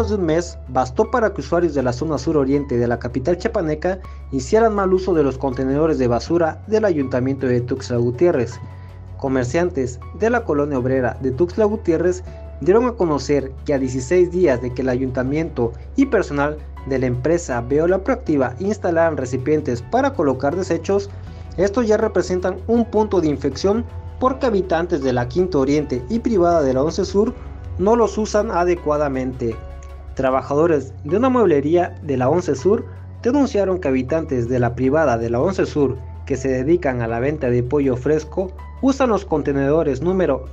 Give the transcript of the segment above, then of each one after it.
menos de un mes bastó para que usuarios de la zona suroriente de la capital chiapaneca hicieran mal uso de los contenedores de basura del ayuntamiento de Tuxtla Gutiérrez. Comerciantes de la colonia obrera de Tuxtla Gutiérrez dieron a conocer que a 16 días de que el ayuntamiento y personal de la empresa Veolia Proactiva instalaran recipientes para colocar desechos, estos ya representan un punto de infección porque habitantes de la Quinta Oriente y privada de la 11 Sur no los usan adecuadamente. Trabajadores de una mueblería de la 11 Sur denunciaron que habitantes de la privada de la 11 Sur que se dedican a la venta de pollo fresco usan los contenedores número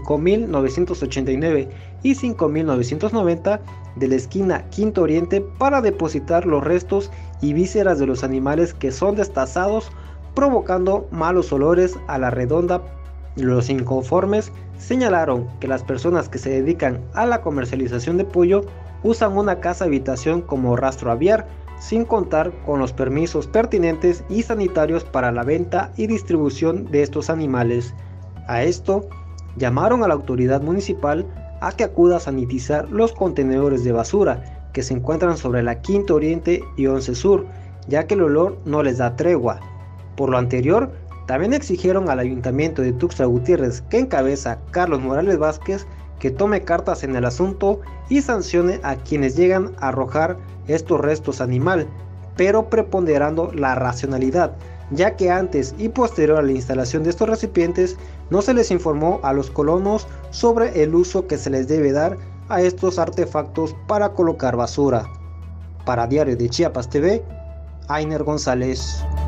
5989 y 5990 de la esquina Quinto Oriente para depositar los restos y vísceras de los animales que son destazados, provocando malos olores a la redonda. Los inconformes señalaron que las personas que se dedican a la comercialización de pollo usan una casa habitación como rastro aviar, sin contar con los permisos pertinentes y sanitarios para la venta y distribución de estos animales. A esto, llamaron a la autoridad municipal a que acuda a sanitizar los contenedores de basura que se encuentran sobre la Quinta Oriente y 11 Sur, ya que el olor no les da tregua. Por lo anterior, también exigieron al ayuntamiento de Tuxtla Gutiérrez, que encabeza Carlos Morales Vázquez, que tome cartas en el asunto y sancione a quienes llegan a arrojar estos restos animal, pero preponderando la racionalidad, ya que antes y posterior a la instalación de estos recipientes no se les informó a los colonos sobre el uso que se les debe dar a estos artefactos para colocar basura. Para Diario de Chiapas TV, Ainer González.